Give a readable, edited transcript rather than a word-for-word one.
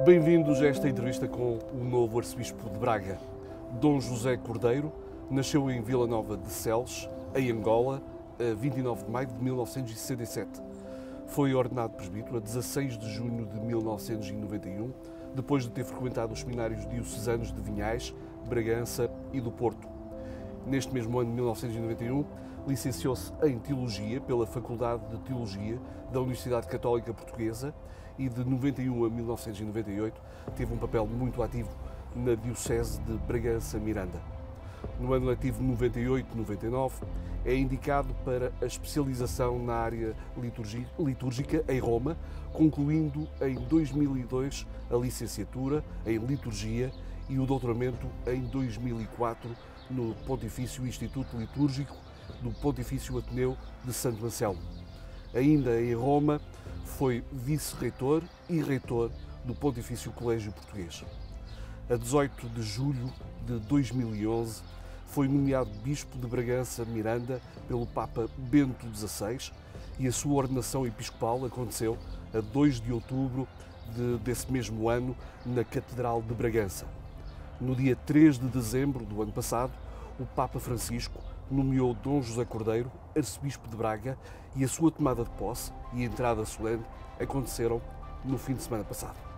Bem-vindos a esta entrevista com o novo arcebispo de Braga. Dom José Cordeiro nasceu em Vila Nova de Celes, em Angola, a 29 de maio de 1967. Foi ordenado presbítero a 16 de junho de 1991, depois de ter frequentado os seminários diocesanos de Vinhais, Bragança e do Porto. Neste mesmo ano de 1991, licenciou-se em Teologia pela Faculdade de Teologia da Universidade Católica Portuguesa e de 91 a 1998 teve um papel muito ativo na Diocese de Bragança-Miranda. No ano letivo 98-99 é indicado para a especialização na área litúrgica em Roma, concluindo em 2002 a licenciatura em Liturgia e o doutoramento em 2004 no Pontifício Instituto Litúrgico do Pontifício Ateneu de Santo Anselmo. Ainda em Roma, foi vice-reitor e reitor do Pontifício Colégio Português. A 18 de julho de 2011, foi nomeado Bispo de Bragança-Miranda pelo Papa Bento XVI e a sua ordenação episcopal aconteceu a 2 de outubro desse mesmo ano na Catedral de Bragança. No dia 3 de dezembro do ano passado, o Papa Francisco nomeou Dom José Cordeiro arcebispo de Braga e a sua tomada de posse e entrada solene aconteceram no fim de semana passado.